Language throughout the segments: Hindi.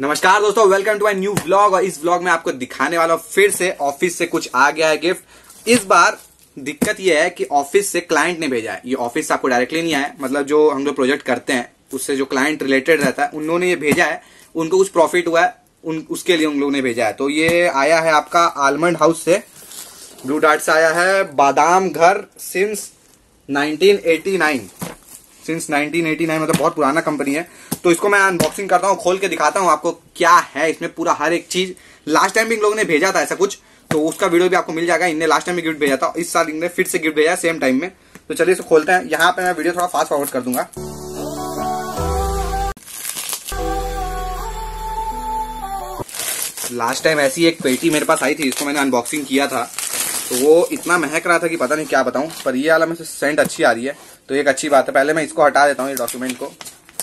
नमस्कार दोस्तों, welcome to my new vlog. और इस व्लॉग में आपको दिखाने वाला हूँ फिर से ऑफिस से कुछ आ गया है गिफ्ट। इस बार दिक्कत यह है कि ऑफिस से क्लाइंट ने भेजा है। ये ऑफिस से आपको डायरेक्टली नहीं आया, मतलब जो हम लोग प्रोजेक्ट करते हैं उससे जो क्लाइंट रिलेटेड रहता है उन्होंने ये भेजा है। उनको कुछ प्रॉफिट हुआ है, उसके लिए उन लोगों ने भेजा है। तो ये आया है आपका आलमंड हाउस से, ब्लू डार्ट से आया है। बादाम घर सिंस 1989 मतलब बहुत पुराना कंपनी है। तो इसको मैं अनबॉक्सिंग करता हूँ, खोल के दिखाता हूँ आपको क्या है इसमें पूरा हर एक चीज। लास्ट टाइम भी इन लोगों ने भेजा था ऐसा कुछ, तो उसका वीडियो भी आपको मिल जाएगा। इनने लास्ट टाइम भी गिफ्ट भेजा था, इस साल इनने फिर से गिफ्ट भेजा सेम टाइम में। तो चलिए इसको खोलते हैं। यहाँ पे मैं वीडियो थोड़ा फास्ट फॉरवर्ड कर दूंगा। लास्ट टाइम ऐसी एक पेटी मेरे पास आई थी, इसको मैंने अनबॉक्सिंग किया था, तो वो इतना महक रहा था कि पता नहीं क्या बताऊं। पर ये वाला में से सेंट अच्छी आ रही है, तो एक अच्छी बात है। पहले मैं इसको हटा देता हूँ, ये डॉक्यूमेंट को।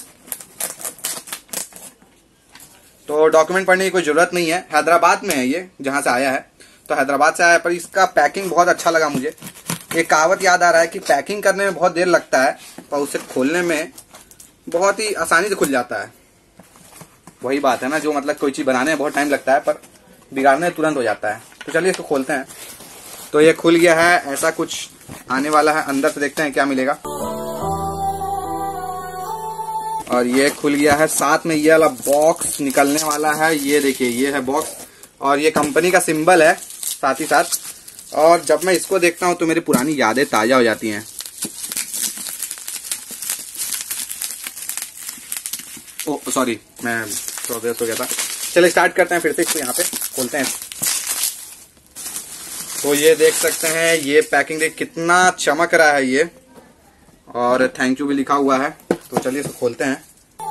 तो डॉक्यूमेंट पढ़ने की कोई जरूरत नहीं है। हैदराबाद में है ये, जहां से आया है, तो हैदराबाद से आया है। पर इसका पैकिंग बहुत अच्छा लगा मुझे। एक कहावत याद आ रहा है कि पैकिंग करने में बहुत देर लगता है, पर उसे खोलने में बहुत ही आसानी से खुल जाता है। वही बात है ना, जो मतलब कोई चीज बनाने में बहुत टाइम लगता है पर बिगाड़ने में तुरंत हो जाता है। तो चलिए इसको खोलते हैं। तो ये खुल गया है, ऐसा कुछ आने वाला है। अंदर से देखते हैं क्या मिलेगा। और ये खुल गया है, साथ में ये वाला बॉक्स निकलने वाला है। ये देखिए, ये है बॉक्स और ये कंपनी का सिंबल है साथ ही साथ। और जब मैं इसको देखता हूं तो मेरी पुरानी यादें ताजा हो जाती हैं। ओह सॉरी, मैं थोड़ा व्यस्त हो गया था। चलिए स्टार्ट करते हैं फिर से, इसको यहाँ पे खोलते हैं। तो ये देख सकते हैं, ये पैकिंग देख कितना चमक रहा है ये, और थैंक यू भी लिखा हुआ है। तो चलिए इसको खोलते हैं।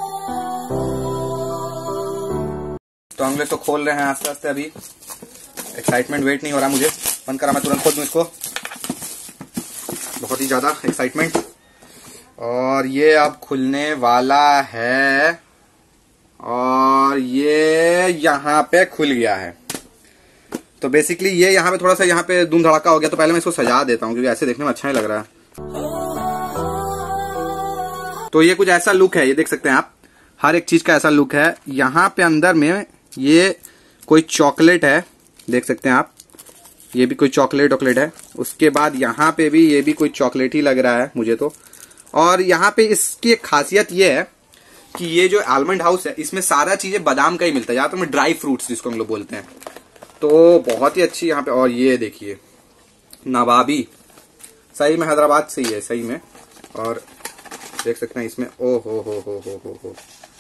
तो हम लोग इसको खोल रहे हैं आस्ते आस्ते। अभी एक्साइटमेंट वेट नहीं हो रहा मुझे, बंद करा, मैं तुरंत खोल दूं इसको। बहुत ही ज्यादा एक्साइटमेंट। और ये अब खुलने वाला है, और ये यहाँ पे खुल गया है। तो बेसिकली ये यहाँ पे थोड़ा सा यहाँ पे धूम धड़ाका हो गया। तो पहले मैं इसको सजा देता हूँ, क्योंकि ऐसे देखने में अच्छा नहीं लग रहा है। तो ये कुछ ऐसा लुक है, ये देख सकते हैं आप, हर एक चीज का ऐसा लुक है। यहाँ पे अंदर में ये कोई चॉकलेट है, देख सकते हैं आप, ये भी कोई चॉकलेट है। उसके बाद यहाँ पे भी ये भी कोई चॉकलेट ही लग रहा है मुझे तो। और यहाँ पे इसकी एक खासियत ये है कि ये जो आलमंड हाउस है, इसमें सारा चीजें बादाम का ही मिलता है, यहाँ तो ड्राई फ्रूट्स जिसको हम लोग बोलते हैं। तो बहुत ही अच्छी यहाँ पे। और ये देखिए नवाबी, सही में हैदराबाद से ही है, सही में। और देख सकते हैं इसमें, ओ हो।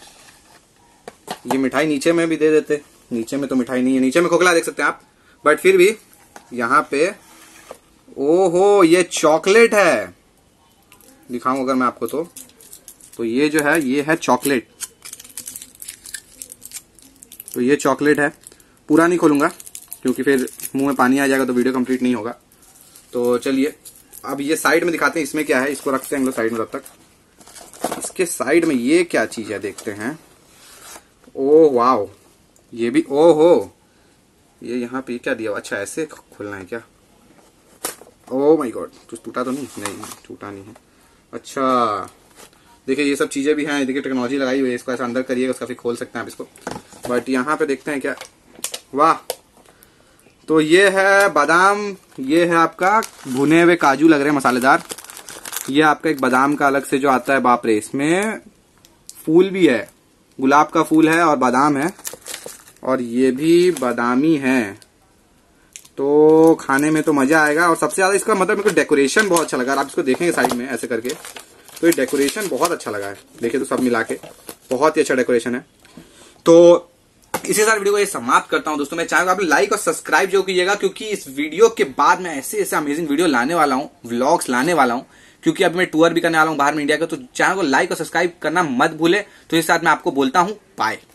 ये मिठाई नीचे में भी दे देते, नीचे में तो मिठाई नहीं है, नीचे में खोखला देख सकते हैं आप। बट फिर भी यहाँ पे ओहो, ये चॉकलेट है। दिखाऊं अगर मैं आपको तो ये जो है, ये है चॉकलेट। तो ये चॉकलेट है। पूरा नहीं खोलूंगा क्योंकि फिर मुंह में पानी आ जाएगा तो वीडियो कंप्लीट नहीं होगा। तो चलिए अब ये साइड में दिखाते हैं, इसमें क्या है। इसको रखते हैं हम लोग साइड में तब तक। इसके साइड में ये क्या चीज है देखते हैं। ओह वाओ, ये भी ओहो, ये यहाँ पे क्या दिया। अच्छा ऐसे खोलना है क्या। ओह माय गॉड, कुछ टूटा तो नहीं टूटा नहीं है। अच्छा देखिए, ये सब चीजें भी हैं। देखिए टेक्नोलॉजी लगाई हुई है। इसको ऐसा अंदर करिएगा, उसका फिर खोल सकते हैं आप इसको। बट यहाँ पे देखते हैं क्या। वाह, तो ये है बादाम, ये है आपका भुने हुए काजू लग रहे हैं मसालेदार। ये आपका एक बादाम का अलग से जो आता है, बाप रे, इसमें फूल भी है, गुलाब का फूल है और बादाम है, और ये भी बादामी है। तो खाने में तो मजा आएगा। और सबसे ज्यादा इसका मतलब मेरे को डेकोरेशन बहुत अच्छा लगा। आप इसको देखेंगे साइड में ऐसे करके, तो ये डेकोरेशन बहुत अच्छा लगा है। देखिए तो सब मिला के बहुत ही अच्छा डेकोरेशन है। तो इसी साथ वीडियो को ये समाप्त करता हूं दोस्तों। मैं चाहूंगा आप लाइक और सब्सक्राइब जो कीजिएगा, क्योंकि इस वीडियो के बाद मैं ऐसे ऐसे अमेजिंग वीडियो लाने वाला हूं, व्लॉग्स लाने वाला हूं। क्योंकि अभी मैं टूर भी करने वाला हूं बाहर में इंडिया का। तो चैनल को लाइक और सब्सक्राइब करना मत भूले। तो इस साथ मैं आपको बोलता हूं बाय।